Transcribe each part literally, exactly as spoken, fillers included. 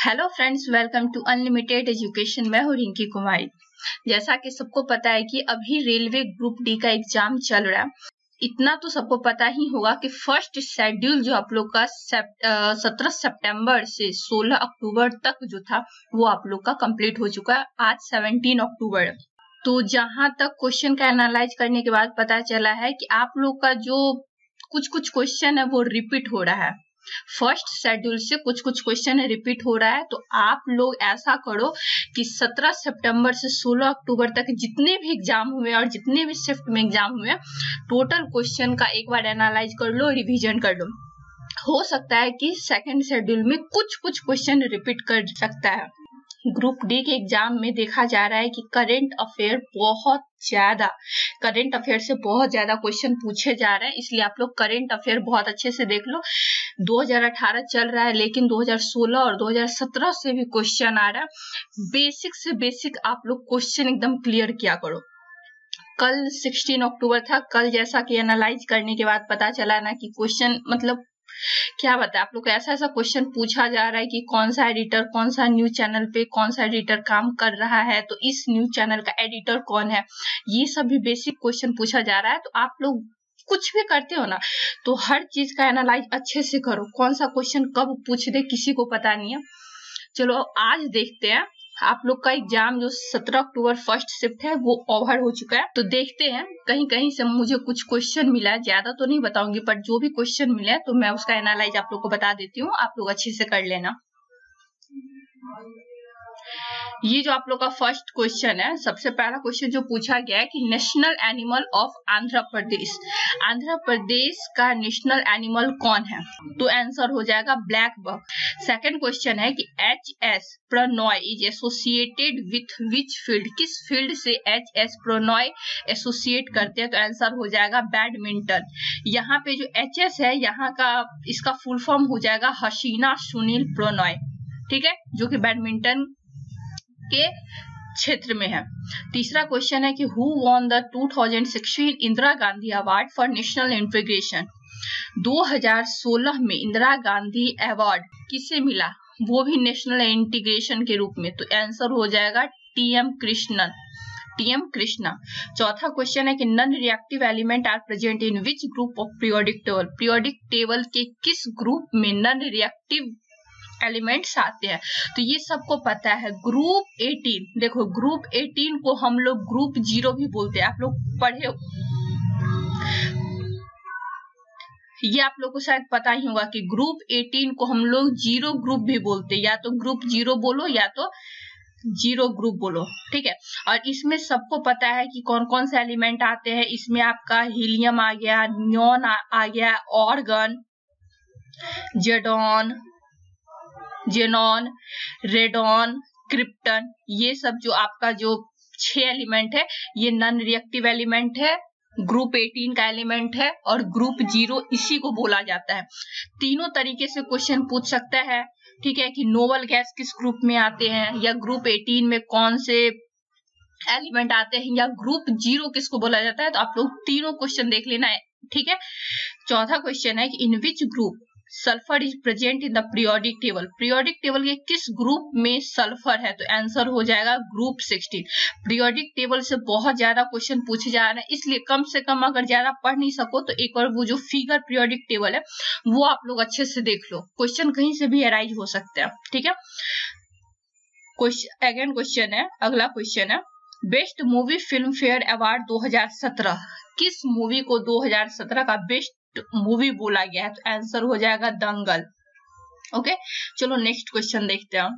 Hello friends, welcome to unlimited education. मैं हूँ रिंकी कुमारी। जैसा कि सबको पता है कि अभी रेलवे ग्रुप डी का एग्जाम चल रहा है। इतना तो सबको पता ही होगा कि फर्स्ट शेड्यूल जो आप लोग का सत्रह सितंबर से सोलह अक्टूबर तक जो था वो आप लोग का कंप्लीट हो चुका है। आज सत्रह अक्टूबर। तो जहां तक क्वेश्चन का एनालाइज करने के बाद पता चला है कि आप लोग का जो कुछ कुछ क्वेश्चन है वो रिपीट हो रहा है। फर्स्ट शेड्यूल से कुछ कुछ क्वेश्चन रिपीट हो रहा है। तो आप लोग ऐसा करो कि सत्रह सितंबर से सोलह अक्टूबर तक जितने भी एग्जाम हुए और जितने भी शिफ्ट में एग्जाम हुए टोटल क्वेश्चन का एक बार एनालाइज कर लो, रिवीजन कर लो। हो सकता है कि सेकंड शेड्यूल में कुछ कुछ क्वेश्चन रिपीट कर सकता है। ग्रुप डी के एग्जाम में देखा जा रहा है कि करंट अफेयर बहुत ज्यादा करंट अफेयर से बहुत ज्यादा क्वेश्चन पूछे जा रहे हैं, इसलिए आप लोग करंट अफेयर बहुत अच्छे से देख लो। दो हज़ार अठारह चल रहा है लेकिन दो हज़ार सोलह और दो हज़ार सत्रह से भी क्वेश्चन आ रहा है। बेसिक से बेसिक आप लोग क्वेश्चन एकदम क्लियर किया करो। कल सोलह अक्टूबर था, कल जैसा कि एनालाइज करने के बाद पता चला ना कि क्वेश्चन मतलब क्या बताए आप लोग को, ऐसा ऐसा क्वेश्चन पूछा जा रहा है कि कौन सा एडिटर, कौन सा न्यूज चैनल पे कौन सा एडिटर काम कर रहा है, तो इस न्यूज चैनल का एडिटर कौन है, ये सब भी बेसिक क्वेश्चन पूछा जा रहा है। तो आप लोग कुछ भी करते हो ना तो हर चीज का एनालाइज अच्छे से करो। कौन सा क्वेश्चन कब पूछ दे किसी को पता नहीं है। चलो आज देखते हैं। आप लोग का एग्जाम जो सत्रह अक्टूबर फर्स्ट शिफ्ट है वो ओवर हो चुका है। तो देखते हैं, कहीं कहीं से मुझे कुछ क्वेश्चन मिला है, ज्यादा तो नहीं बताऊंगी पर जो भी क्वेश्चन मिला है तो मैं उसका एनालाइज आप लोग को बता देती हूँ, आप लोग अच्छे से कर लेना। ये जो आप लोग का फर्स्ट क्वेश्चन है, सबसे पहला क्वेश्चन जो पूछा गया है कि national animal of Andhra Pradesh, Andhra Pradesh का नेशनल एनिमल कौन है, तो आंसर हो जाएगा ब्लैक बक। सेकंड क्वेश्चन है कि H S Prannoy is associated with which field, किस फील्ड से एच एस प्रणॉय एसोसिएट करते हैं, तो आंसर हो जाएगा बैडमिंटन। यहाँ पे जो एच एस है यहाँ का इसका फुल फॉर्म हो जाएगा हसीना सुनील प्रणॉय, ठीक है, जो कि बैडमिंटन के क्षेत्र में है। तीसरा क्वेश्चन है कि who won the two thousand sixteen Indira Gandhi award for national integration, दो हज़ार सोलह में इंदिरा गांधी अवार्ड किसे मिला, वो भी नेशनल इंटीग्रेशन के रूप में, तो आंसर हो जाएगा T M Krishnan, T M Krishna. चौथा क्वेश्चन है कि non reactive element are present in which group of periodic table, periodic table के किस ग्रुप में नॉन रिएक्टिव एलिमेंट्स आते हैं, तो ये सबको पता है। ग्रुप अठारह, देखो ग्रुप अठारह को हम लोग ग्रुप जीरो भी बोलते हैं, आप लोग पढ़े, ये आप लोग को शायद पता ही होगा कि ग्रुप अठारह को हम लोग जीरो ग्रुप भी बोलते हैं, या तो ग्रुप जीरो बोलो या तो जीरो ग्रुप बोलो, ठीक है। और इसमें सबको पता है कि कौन कौन से एलिमेंट आते हैं। इसमें आपका हीलियम आ गया, नियॉन आ, आ गया, ऑर्गन, जेडॉन, जेनॉन, रेडॉन, क्रिप्टन, ये सब जो आपका जो छह एलिमेंट है ये नॉन रिएक्टिव एलिमेंट है, ग्रुप अठारह का एलिमेंट है और ग्रुप जीरो इसी को बोला जाता है। तीनों तरीके से क्वेश्चन पूछ सकता है, ठीक है, कि नोबल गैस किस ग्रुप में आते हैं, या ग्रुप अठारह में कौन से एलिमेंट आते हैं, या ग्रुप जीरो किसको बोला जाता है। तो आप लोग तीनों क्वेश्चन देख लेना है, ठीक है। चौथा क्वेश्चन है कि in which group sulphur is present in the periodic table, periodic table के किस ग्रुप में सल्फर है, तो आंसर हो जाएगा ग्रुप सोलह। पीरियोडिक टेबल से बहुत ज्यादा क्वेश्चन पूछे जा रहे हैं, इसलिए कम से कम अगर ज्यादा पढ़ नहीं सको तो एक बार वो जो फिगर पीरियोडिक टेबल है वो आप लोग अच्छे से देख लो, क्वेश्चन कहीं से भी अराइज हो सकते हैं, ठीक है। क्वेश्चन अगेन क्वेश्चन है, अगला क्वेश्चन है best movie Filmfare award दो हज़ार सत्रह, किस मूवी को दो हज़ार सत्रह का बेस्ट मूवी बोला गया है, तो आंसर हो जाएगा दंगल, ओके। चलो नेक्स्ट क्वेश्चन देखते हैं।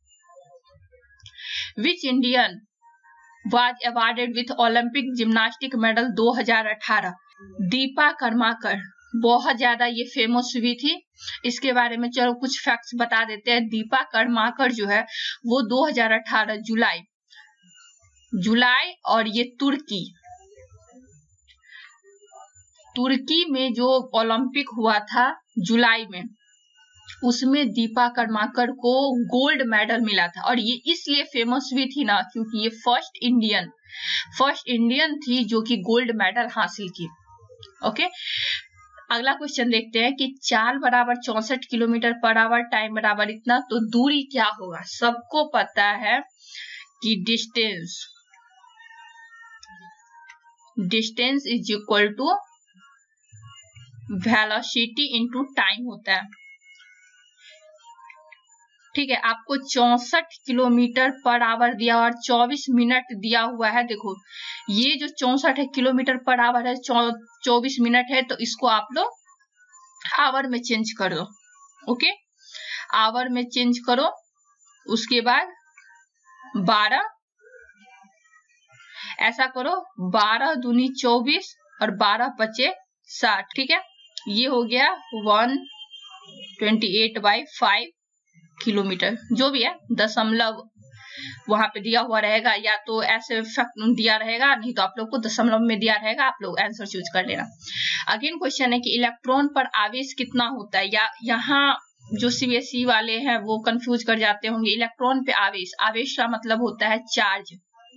Which Indian was awarded with Olympic gymnastic medal दो हज़ार अठारह, दीपा कर्माकर, बहुत ज्यादा ये फेमस हुई थी, इसके बारे में चलो कुछ फैक्ट्स बता देते हैं। दीपा कर्माकर जो है वो दो हज़ार अठारह जुलाई जुलाई और ये तुर्की तुर्की में जो ओलंपिक हुआ था जुलाई में, उसमें दीपा कर्माकर को गोल्ड मेडल मिला था। और ये इसलिए फेमस हुई थी ना क्योंकि ये फर्स्ट इंडियन फर्स्ट इंडियन थी जो कि गोल्ड मेडल हासिल की, ओके। अगला क्वेश्चन देखते हैं कि चाल बराबर चौसठ किलोमीटर पर आवर, टाइम बराबर इतना, तो दूरी क्या होगा। सबको पता है कि distance distance is equal to velocity into time होता है। ठीक है, आपको चौसठ किलोमीटर पर आवर दिया और चौबीस मिनट दिया हुआ है। देखो ये जो चौसठ है किलोमीटर पर आवर है, चौबीस मिनट है, तो इसको आप लोग आवर में चेंज कर दो। ओके, आवर में चेंज करो, उसके बाद बारह, ऐसा करो, बारह दूनी चौबीस और बारह पचे साठ। ठीक है, ये हो गया one twenty eight by five kilometre, जो भी है दशमलव वहां पे दिया हुआ रहेगा, या तो ऐसे दिया रहेगा, नहीं तो आप लोग को दशमलव में दिया रहेगा, आप लोग आंसर चूज कर लेना। अगेन क्वेश्चन है कि इलेक्ट्रॉन पर आवेश कितना होता है, या यहाँ जो सीबीएसई वाले हैं वो कंफ्यूज कर जाते होंगे। इलेक्ट्रॉन पे आवेश, आवेश का मतलब होता है चार्ज।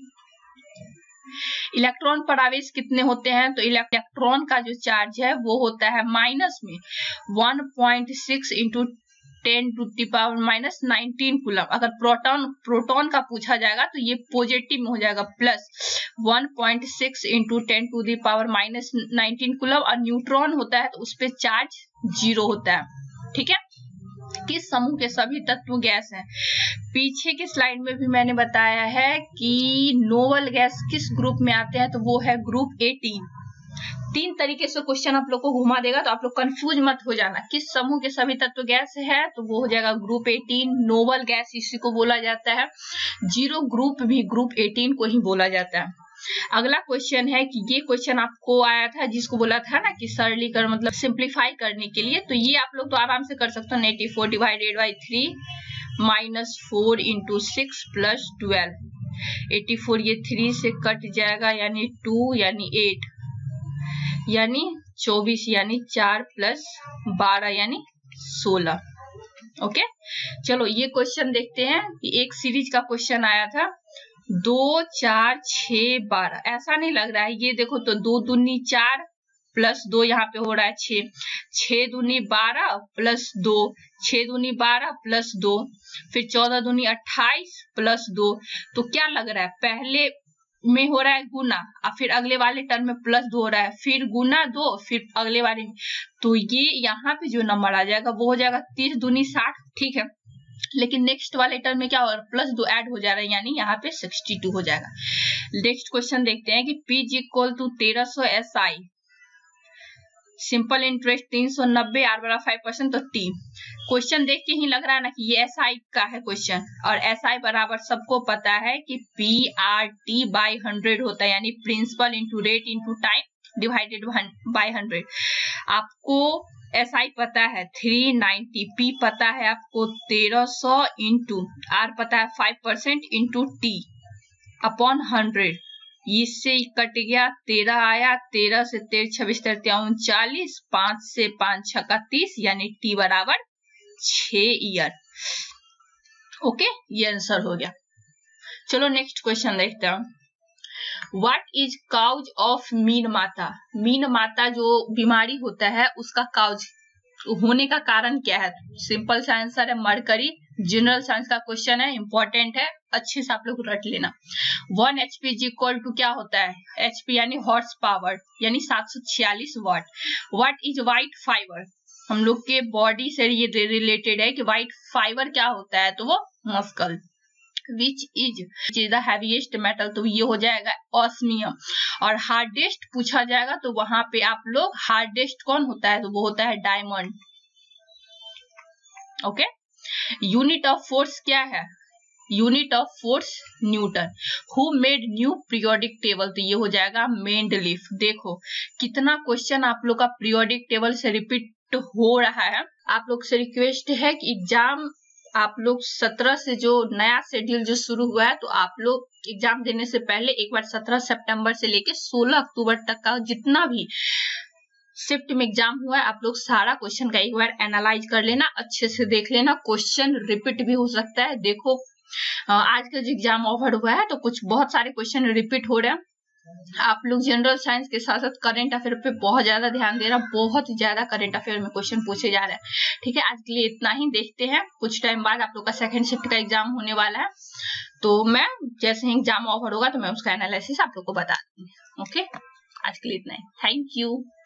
इलेक्ट्रॉन पर आवेश कितने होते हैं, तो इलेक्ट्रॉन का जो चार्ज है वो होता है माइनस में one point six into ten to the power minus nineteen coulomb. अगर प्रोटॉन प्रोटॉन का पूछा जाएगा तो ये पॉजिटिव में हो जाएगा, plus one point six into ten to the power minus nineteen coulomb. और न्यूट्रॉन होता है तो उस पे चार्ज जीरो होता है। ठीक है, किस समूह के सभी तत्व गैस हैं। पीछे के स्लाइड में भी मैंने बताया है कि नोबल गैस किस ग्रुप में आते हैं, तो वो है ग्रुप एटीन। तीन तरीके से क्वेश्चन आप लोग को घुमा देगा, तो आप लोग कंफ्यूज मत हो जाना। किस समूह के सभी तत्व गैस है, तो वो हो जाएगा ग्रुप एटीन। नोबल गैस इसी को बोला जाता है। जीरो ग्रुप भी ग्रुप एटीन को ही बोला जाता है। अगला क्वेश्चन है कि ये क्वेश्चन आपको आया था, जिसको बोला था ना कि सरलीकरण मतलब सिंप्लीफाई करने के लिए, तो ये आप लोग तो आराम से कर सकते हो। Eighty four divided by three minus four into six plus twelve. Eighty four ये थ्री से कट जाएगा, यानी टू यानी एट, यानी चौबीस, यानी चार प्लस बारह यानी सोलह। ओके, चलो ये क्वेश्चन देखते हैं कि एक सीरीज का क्वेश्चन आया था, दो चार छ बारह। ऐसा नहीं लग रहा है, ये देखो तो दो दूनी चार प्लस दो, यहाँ पे हो रहा है छह, छह दूनी बारह प्लस दो, छह दूनी बारह प्लस दो, फिर चौदह दूनी अट्ठाईस प्लस दो। तो क्या लग रहा है, पहले में हो रहा है गुना, और फिर अगले वाले टर्म में प्लस दो हो रहा है, फिर गुना दो, फिर अगले वाले में, तो ये यहाँ पे जो नंबर आ जाएगा वो हो जाएगा तीस दूनी साठ। ठीक है, लेकिन नेक्स्ट वाले टर्म में क्या हो रहा है, प्लस दो ऐड हो जा रहा है, यानी यहाँ पे सिक्सटी टू हो जाएगा। नेक्स्ट क्वेश्चन देखते हैं कि पी जी इक्वल टू तेरह सौ एस आई, सिंपल इंटरेस्ट तीन सौ नब्बे, आर बराबर फाइव परसेंट, तो टी। क्वेश्चन देख के ही लग रहा है ना कि ये एस आई का है क्वेश्चन, और एस आई बराबर सबको पता है कि P R T by hundred होता है, यानी principal into rate into time divided by hundred. आपको एस आई पता है थ्री नाइनटी, पी पता है आपको तेरह सौ, इंटू आर पता है five percent, into T upon hundred. इससे कट गया, तेरह आया, तेरह से तेरह छब्बीस तेरह उनचालीस, पांच से पांच छक्का तीस, यानी टी बराबर छ ईयर। ओके, ये आंसर हो गया। चलो नेक्स्ट क्वेश्चन देखते हैं। What is cause of Minamata. Minamata जो बीमारी होता है उसका काउज होने का कारण क्या है। सिंपल सा आंसर है मरकरी। जनरल साइंस का क्वेश्चन है, इंपॉर्टेंट है, अच्छे से आप लोग रट लेना। वन एचपी जी इक्वल टू क्या होता है, एचपी यानी हॉर्स पावर, यानी सात सौ छियालीस watt. What is white fibre, हम लोग के बॉडी से ये रिलेटेड है कि व्हाइट फाइबर क्या होता है, तो वो muscle. Which is the heaviest metal, तो ये हो जाएगा ऑस्मियम। और हार्डेस्ट पूछा जाएगा तो वहां पे आप लोग हार्डेस्ट कौन होता है, तो वो होता है diamond. Okay, unit of force क्या है, unit of force newton. Who made new periodic table, तो ये हो जाएगा मेंडलीफ। देखो कितना क्वेश्चन आप लोग का पीरियोडिक टेबल से रिपीट हो रहा है। आप लोग से रिक्वेस्ट है कि एग्जाम आप लोग सत्रह से जो नया शेड्यूल जो शुरू हुआ है, तो आप लोग एग्जाम देने से पहले एक बार सत्रह सितंबर से लेके सोलह अक्टूबर तक का जितना भी शिफ्ट में एग्जाम हुआ है, आप लोग सारा क्वेश्चन का एक बार एनालाइज कर लेना, अच्छे से देख लेना। क्वेश्चन रिपीट भी हो सकता है। देखो आज का जो एग्जाम ओवर हुआ है तो कुछ बहुत सारे क्वेश्चन रिपीट हो रहे हैं, आप लोग जनरल साइंस के साथ साथ करंट अफेयर पे बहुत ज्यादा ध्यान दे रहा, बहुत ज्यादा करंट अफेयर में क्वेश्चन पूछे जा रहे हैं। ठीक है, आज के लिए इतना ही। देखते हैं कुछ टाइम बाद आप लोग का सेकंड शिफ्ट का एग्जाम होने वाला है, तो मैं जैसे ही एग्जाम ऑफर होगा तो मैं उसका एनालिसिस आप लोग को बता दूंगी। ओके, आज के लिए इतना ही। Thank you.